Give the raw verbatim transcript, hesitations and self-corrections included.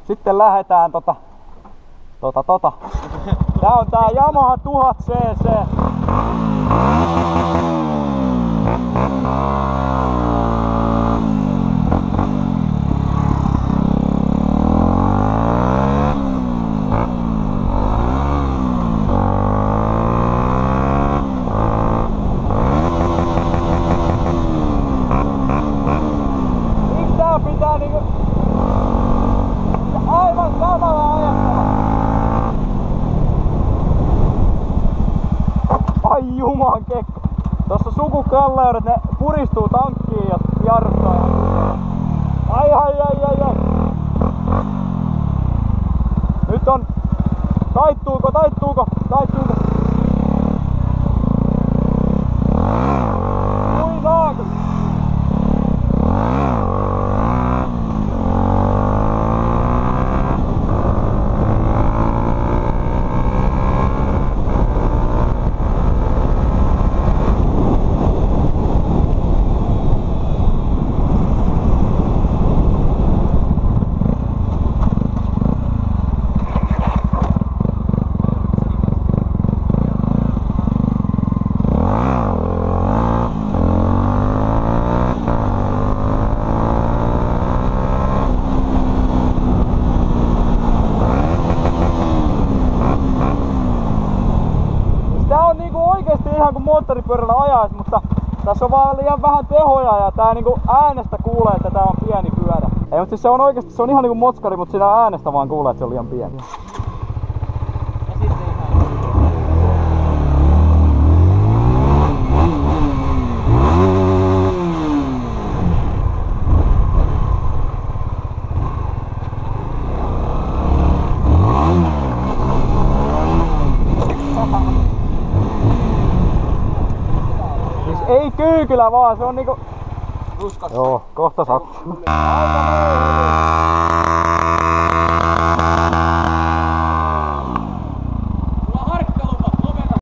Sitten lähdetään tota... Tota tota. Tää on tää Yamaha tuhat cc. Miksi tää pitää niinku... Aivan samalla ajattava. Ai juman kekko. Tossa sukukalleudet, ne puristuu tankkiin ja jarruttaa ihan. Ai ai ai ai ai. Nyt on... Taittuuko, taittuuko, taittuuko? Ui saako? Ihan kuin moottoripyörällä ajais, mutta tässä on vaan liian vähän tehoja ja tää niinku äänestä kuulee, että tää on pieni pyörä. Ei, mutta siis se on oikeesti, se on ihan niinku motskari, mutta siinä äänestä vaan kuulee, että se on liian pieni. Ei kyykylä vaan, se on niinku... Ruskas. Joo, kohta sattuu.